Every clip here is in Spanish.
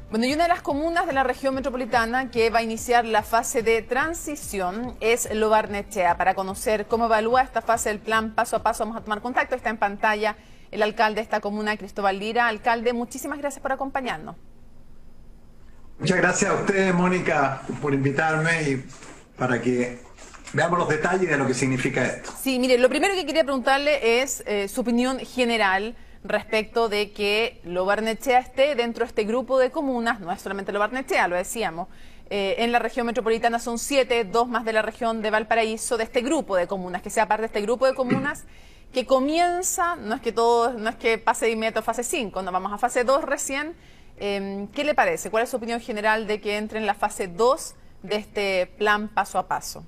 Bueno, y una de las comunas de la región metropolitana que va a iniciar la fase de transición es Lo Barnechea. Para conocer cómo evalúa esta fase del plan paso a paso, vamos a tomar contacto. Está en pantalla el alcalde de esta comuna, Cristóbal Lira. Alcalde, muchísimas gracias por acompañarnos. Muchas gracias a usted, Mónica, por invitarme y para que veamos los detalles de lo que significa esto. Sí, mire, lo primero que quería preguntarle es su opinión general respecto de que Lo Barnechea esté dentro de este grupo de comunas. No es solamente Lo Barnechea, lo decíamos. En la región metropolitana son 7, 2 más de la región de Valparaíso, de este grupo de comunas, que sea parte de este grupo de comunas que comienza, no es que pase de inmediato a fase 5, no, vamos a fase 2 recién. ¿Qué le parece? ¿Cuál es su opinión general de que entre en la fase 2 de este plan paso a paso?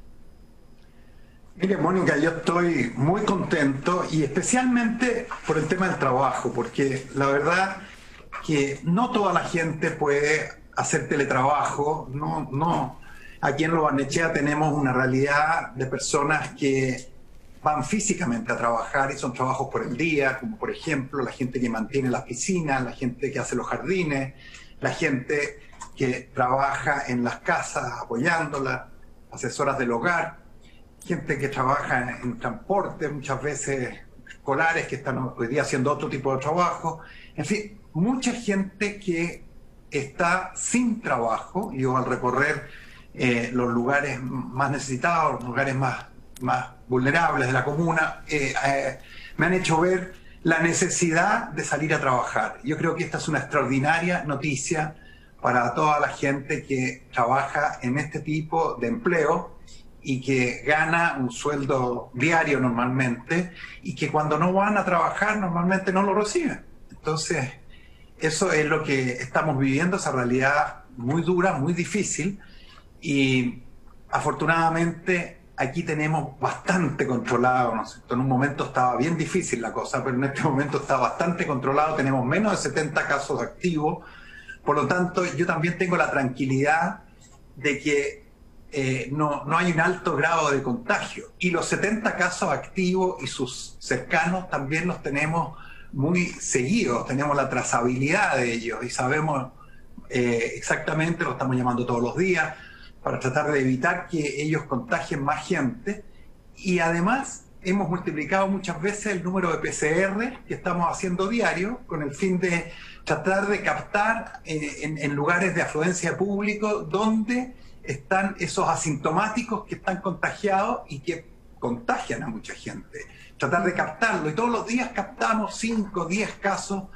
Mire, Mónica, yo estoy muy contento y especialmente por el tema del trabajo, porque la verdad que no toda la gente puede hacer teletrabajo. No. Aquí en Lo Barnechea tenemos una realidad de personas que van físicamente a trabajar y son trabajos por el día, como por ejemplo la gente que mantiene las piscinas, la gente que hace los jardines, la gente que trabaja en las casas apoyándolas, asesoras del hogar, gente que trabaja en transporte, muchas veces escolares que están hoy día haciendo otro tipo de trabajo. En fin, mucha gente que está sin trabajo. Yo al recorrer los lugares más necesitados, los lugares más vulnerables de la comuna, me han hecho ver la necesidad de salir a trabajar. Yo creo que esta es una extraordinaria noticia para toda la gente que trabaja en este tipo de empleo y que gana un sueldo diario normalmente y que cuando no van a trabajar normalmente no lo reciben. Entonces, eso es lo que estamos viviendo, esa realidad muy dura, muy difícil, y afortunadamente aquí tenemos bastante controlado, ¿no es cierto? En un momento estaba bien difícil la cosa, pero en este momento está bastante controlado, tenemos menos de 70 casos activos, por lo tanto yo también tengo la tranquilidad de que no hay un alto grado de contagio, y los 70 casos activos y sus cercanos también los tenemos muy seguidos, tenemos la trazabilidad de ellos y sabemos exactamente, lo estamos llamando todos los días para tratar de evitar que ellos contagien más gente, y además hemos multiplicado muchas veces el número de PCR que estamos haciendo diario con el fin de tratar de captar en lugares de afluencia de público donde están esos asintomáticos que están contagiados y que contagian a mucha gente. Tratar de captarlo, y todos los días captamos 5, 10 casos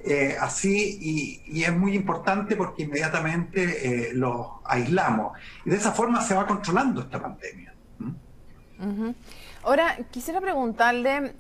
así, y es muy importante porque inmediatamente los aislamos. Y de esa forma se va controlando esta pandemia. Ahora, quisiera preguntarle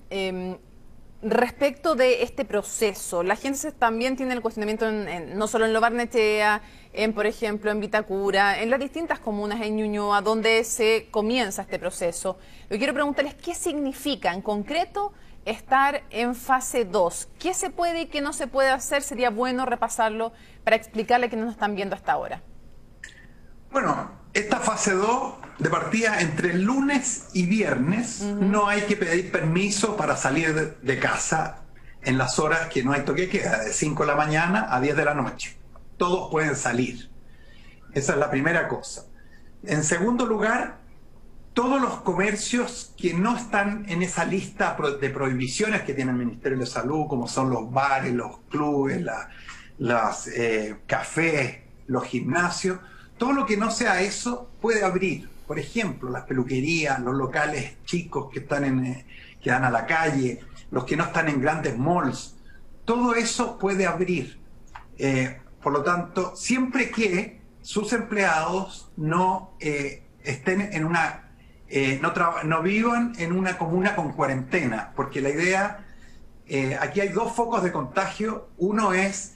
respecto de este proceso. La gente también tiene el cuestionamiento no solo en Lo Barnechea, por ejemplo, en Vitacura, en las distintas comunas, en Ñuñoa, donde se comienza este proceso. Yo quiero preguntarles qué significa en concreto estar en fase 2. ¿Qué se puede y qué no se puede hacer? Sería bueno repasarlo para explicarle a quienes nos están viendo hasta ahora. Bueno, esta fase 2, de partida entre el lunes y viernes, no hay que pedir permiso para salir de casa en las horas que no hay toque de queda, de 5 de la mañana a 10 de la noche. Todos pueden salir. Esa es la primera cosa. En segundo lugar, todos los comercios que no están en esa lista de prohibiciones que tiene el Ministerio de Salud, como son los bares, los clubes, los cafés, los gimnasios, todo lo que no sea eso puede abrir. Por ejemplo, las peluquerías, los locales chicos que dan a la calle, los que no están en grandes malls, todo eso puede abrir. Por lo tanto, siempre que sus empleados no estén en una no vivan en una comuna con cuarentena, porque la idea, aquí hay 2 focos de contagio. Uno es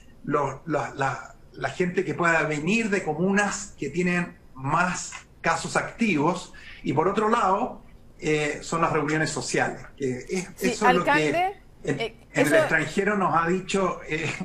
la gente que pueda venir de comunas que tienen más casos activos, y por otro lado son las reuniones sociales, que sí, eso alcalde, es lo que en el extranjero nos ha dicho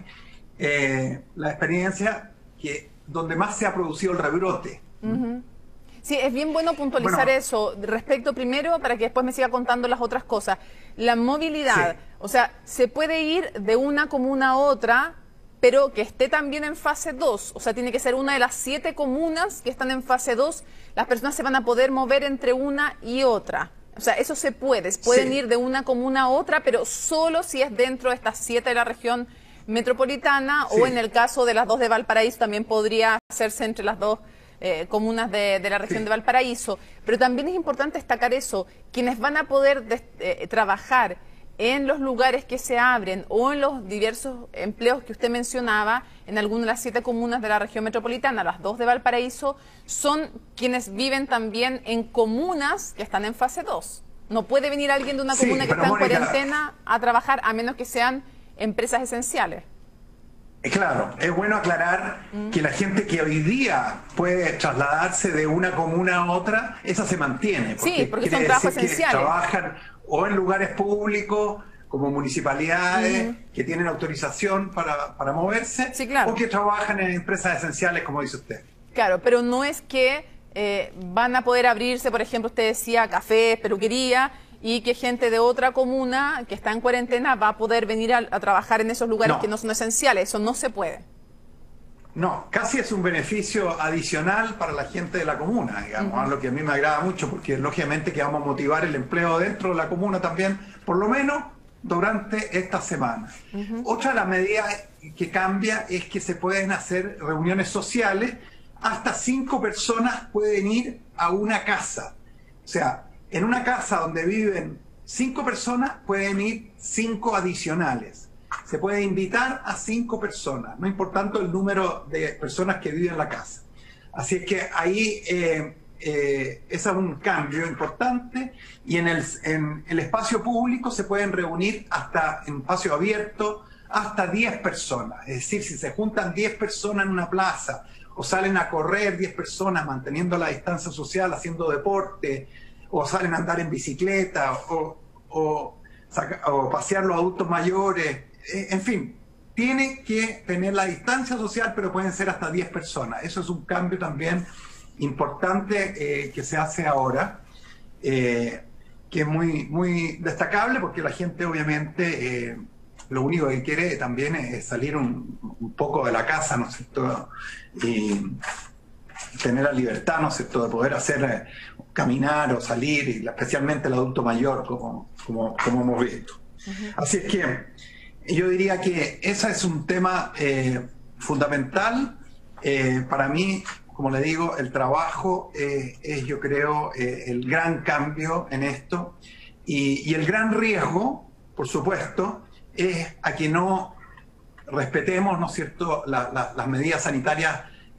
la experiencia, que donde más se ha producido el rebrote. Sí, es bien bueno puntualizar eso. Respecto primero, para que después me siga contando las otras cosas. La movilidad, o sea, se puede ir de una comuna a otra pero que esté también en fase 2, o sea, tiene que ser una de las 7 comunas que están en fase 2, las personas se van a poder mover entre una y otra. O sea, eso se puede, pueden ir de una comuna a otra, pero solo si es dentro de estas 7 de la región metropolitana, o en el caso de las 2 de Valparaíso también podría hacerse entre las 2 comunas de la región de Valparaíso. Pero también es importante destacar eso, quienes van a poder trabajar en los lugares que se abren o en los diversos empleos que usted mencionaba en alguna de las 7 comunas de la región metropolitana, las 2 de Valparaíso, son quienes viven también en comunas que están en fase 2. No puede venir alguien de una comuna que está en cuarentena a trabajar a menos que sean empresas esenciales. Claro, es bueno aclarar que la gente que hoy día puede trasladarse de una comuna a otra, esa se mantiene. Porque son trabajos esenciales. Trabajan o en lugares públicos, como municipalidades, que tienen autorización para moverse, o que trabajan en empresas esenciales, como dice usted. Claro, pero no es que van a poder abrirse, por ejemplo, usted decía, cafés, peluquería, y que gente de otra comuna que está en cuarentena va a poder venir a trabajar en esos lugares que no son esenciales. Eso no se puede. No, casi es un beneficio adicional para la gente de la comuna, digamos, lo que a mí me agrada mucho, porque lógicamente que vamos a motivar el empleo dentro de la comuna también, por lo menos durante esta semana. Otra de las medidas que cambia es que se pueden hacer reuniones sociales, hasta 5 personas pueden ir a una casa. O sea, en una casa donde viven 5 personas pueden ir 5 adicionales. Se puede invitar a 5 personas, no importando el número de personas que viven en la casa. Así es que ahí ese es un cambio importante, y en el espacio público se pueden reunir hasta, en espacio abierto, hasta 10 personas. Es decir, si se juntan 10 personas en una plaza o salen a correr 10 personas manteniendo la distancia social, haciendo deporte, o salen a andar en bicicleta o pasear los adultos mayores, en fin, tiene que tener la distancia social, pero pueden ser hasta 10 personas. Eso es un cambio también importante que se hace ahora, que es muy destacable, porque la gente obviamente lo único que quiere también es salir un poco de la casa, ¿no es cierto? Y tener la libertad, ¿no es cierto?, de poder hacer caminar o salir, y especialmente el adulto mayor, como hemos visto. Así es que yo diría que ese es un tema fundamental. Para mí, como le digo, el trabajo es, yo creo, el gran cambio en esto, y el gran riesgo, por supuesto, es a que no respetemos, ¿no es cierto?, las medidas sanitarias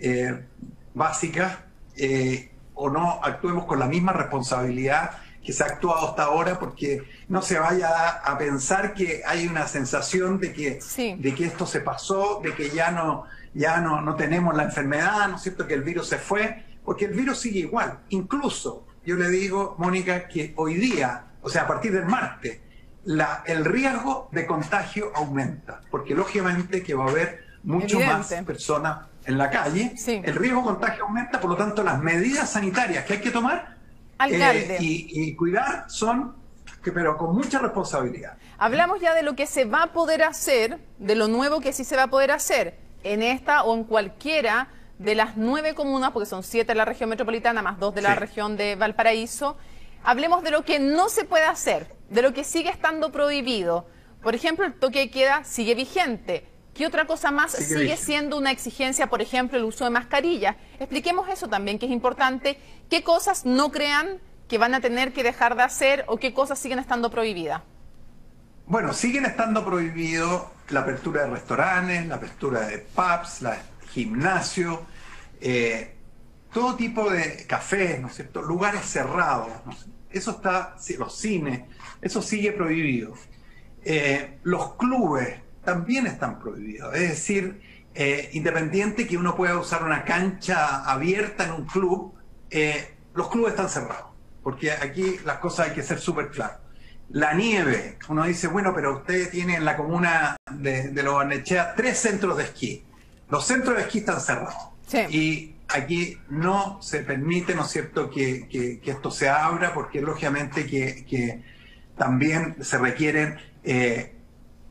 básicas, o no actuemos con la misma responsabilidad que se ha actuado hasta ahora, porque no se vaya a pensar que hay una sensación de que esto se pasó, de que ya no tenemos la enfermedad, ¿no es cierto?, que el virus se fue, porque el virus sigue igual. Incluso, yo le digo, Mónica, que hoy día, o sea, a partir del martes, el riesgo de contagio aumenta, porque lógicamente que va a haber mucho más personas en la calle, el riesgo de contagio aumenta, por lo tanto las medidas sanitarias que hay que tomar y cuidar son, pero con mucha responsabilidad. Hablamos ya de lo que se va a poder hacer, de lo nuevo que sí se va a poder hacer en esta o en cualquiera de las 9 comunas, porque son 7 de la región metropolitana más 2 de la región de Valparaíso. Hablemos de lo que no se puede hacer, de lo que sigue estando prohibido. Por ejemplo, el toque de queda sigue vigente. ¿Qué otra cosa más sigue siendo una exigencia? Por ejemplo, el uso de mascarilla. Expliquemos eso también, que es importante. ¿Qué cosas no crean que van a tener que dejar de hacer, o qué cosas siguen estando prohibidas? Bueno, siguen estando prohibidos la apertura de restaurantes, la apertura de pubs, gimnasios, todo tipo de cafés, ¿no es cierto?, lugares cerrados, ¿no? Eso está, los cines, eso sigue prohibido. Los clubes también están prohibidos, es decir, independiente que uno pueda usar una cancha abierta en un club, los clubes están cerrados, porque aquí las cosas hay que ser súper claras. La nieve, uno dice, bueno, pero usted tiene en la comuna de Lo Barnechea 3 centros de esquí. Los centros de esquí están cerrados. Y aquí no se permite, ¿no es cierto?, que esto se abra, porque lógicamente que también se requieren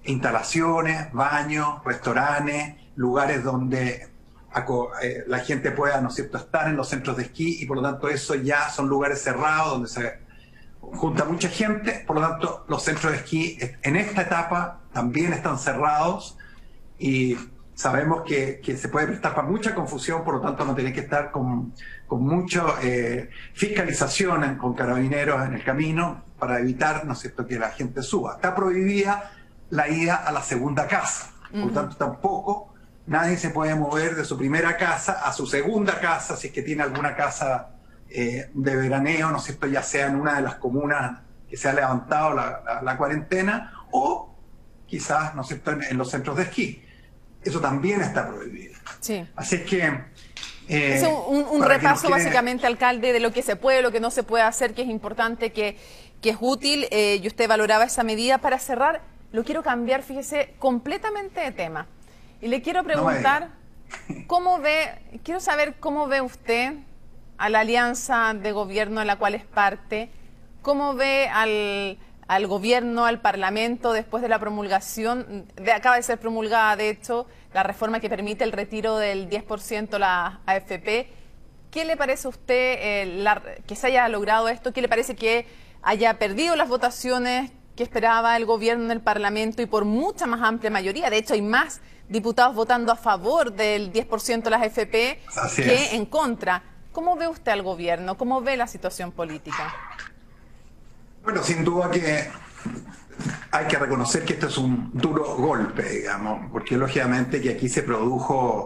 instalaciones, baños, restaurantes, lugares donde la gente pueda, ¿no es cierto?, estar en los centros de esquí, y por lo tanto eso ya son lugares cerrados donde se junta mucha gente. Por lo tanto, los centros de esquí en esta etapa también están cerrados, y sabemos que se puede prestar para mucha confusión. Por lo tanto, no tiene que estar con mucha fiscalización con carabineros en el camino para evitar, ¿no es cierto?, que la gente suba. Está prohibida la ida a la segunda casa. Por lo tanto, tampoco nadie se puede mover de su primera casa a su segunda casa, si es que tiene alguna casa de veraneo, ¿no es cierto?, ya sea en una de las comunas que se ha levantado la cuarentena, o quizás, ¿no es cierto?, en los centros de esquí. Eso también está prohibido. Sí. Así es que... es un repaso básicamente, alcalde, de lo que se puede, lo que no se puede hacer, que es importante, que es útil, y usted valoraba esa medida. Para cerrar, lo quiero cambiar, fíjese, completamente de tema. Y le quiero preguntar, quiero saber cómo ve usted a la alianza de gobierno en la cual es parte, cómo ve al gobierno, al Parlamento, después de la promulgación, acaba de ser promulgada, de hecho, la reforma que permite el retiro del 10% la AFP. ¿Qué le parece a usted que se haya logrado esto? ¿Qué le parece que haya perdido las votaciones que esperaba el gobierno en el Parlamento, y por mucha más amplia mayoría? De hecho, hay más diputados votando a favor del 10% de las AFP que en contra. ¿Cómo ve usted al gobierno? ¿Cómo ve la situación política? Bueno, sin duda que hay que reconocer que esto es un duro golpe, digamos, porque lógicamente que aquí se produjo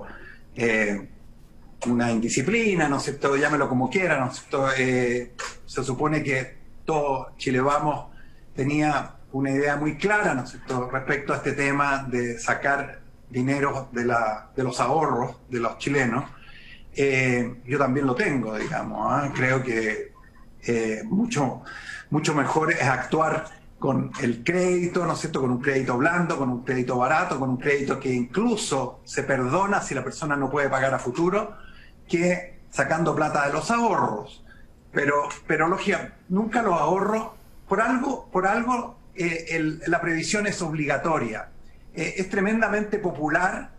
una indisciplina, ¿no es cierto?, llámelo como quiera, ¿no es cierto? Se supone que todo Chile Vamos tenía una idea muy clara, ¿no es cierto?, respecto a este tema de sacar dinero de los ahorros de los chilenos. Yo también lo tengo, digamos, ¿eh? Creo que mucho mejor es actuar con el crédito, ¿no es cierto?, con un crédito blando, con un crédito barato, con un crédito que incluso se perdona si la persona no puede pagar a futuro, que sacando plata de los ahorros. Pero lógica, nunca los ahorros, por algo la previsión es obligatoria. Es tremendamente popular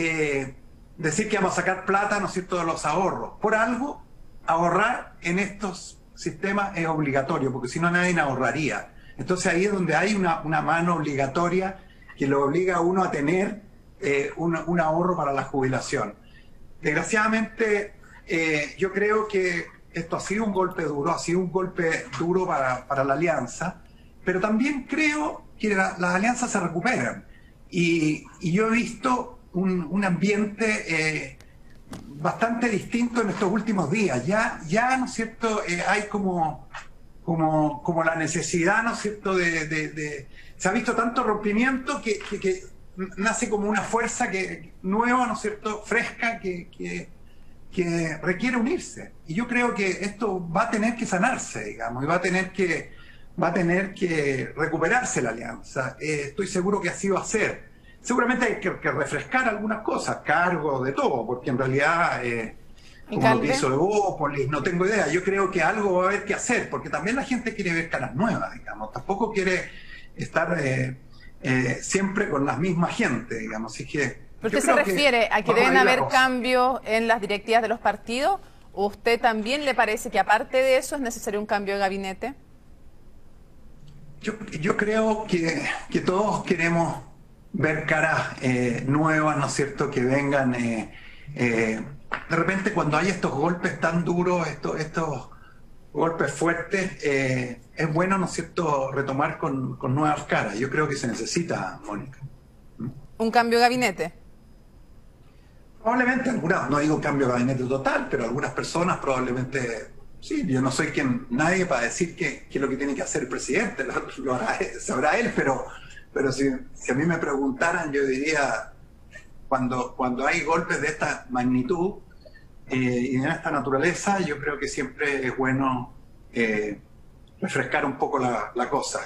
decir que vamos a sacar plata, ¿no es cierto?, de los ahorros. Por algo, ahorrar en estos sistemas es obligatorio, porque si no nadie ahorraría. Entonces ahí es donde hay una mano obligatoria que lo obliga a uno a tener un ahorro para la jubilación. Desgraciadamente, yo creo que esto ha sido un golpe duro, para la alianza, pero también creo que las alianzas se recuperan. Y yo he visto un ambiente bastante distinto en estos últimos días. Ya ¿no es cierto?, hay como la necesidad, ¿no es cierto?, se ha visto tanto rompimiento que nace como una fuerza nueva, ¿no es cierto?, fresca, que requiere unirse. Y yo creo que esto va a tener que sanarse, digamos, y va a tener que recuperarse la alianza. Estoy seguro que así va a ser. Seguramente hay que refrescar algunas cosas, cargo de todo, porque en realidad, como lo que hizo Evópolis, no tengo idea. Yo creo que algo va a haber que hacer, porque también la gente quiere ver caras nuevas, digamos. Tampoco quiere estar siempre con la misma gente, digamos. Así que... ¿Pero usted se refiere a que deben haber cambios en las directivas de los partidos? ¿O usted también le parece que aparte de eso es necesario un cambio de gabinete? Yo creo que todos queremos ver caras nuevas, ¿no es cierto?, que vengan. De repente, cuando hay estos golpes tan duros, estos golpes fuertes, es bueno, ¿no es cierto?, retomar con nuevas caras. Yo creo que se necesita, Mónica. ¿Un cambio de gabinete? Probablemente algunas, no digo cambio de gabinete total, pero algunas personas probablemente... Sí, yo no soy nadie para decir qué es lo que tiene que hacer el presidente, lo hará, sabrá él, pero si a mí me preguntaran, yo diría, cuando hay golpes de esta magnitud y de esta naturaleza, yo creo que siempre es bueno refrescar un poco la cosa.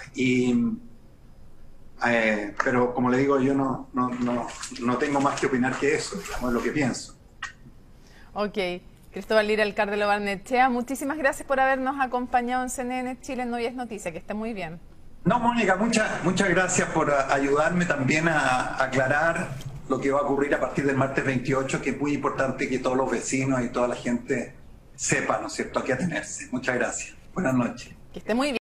Pero como le digo, yo no tengo más que opinar que eso, digamos, es lo que pienso. Ok. Cristóbal Lira, alcalde de Lo Barnechea, muchísimas gracias por habernos acompañado en CNN Chile en Hoy es Noticia. Que esté muy bien. No, Mónica, muchas gracias por ayudarme también a aclarar lo que va a ocurrir a partir del martes 28, que es muy importante que todos los vecinos y toda la gente sepa, ¿no es cierto?, a qué atenerse. Muchas gracias. Buenas noches. Que esté muy bien.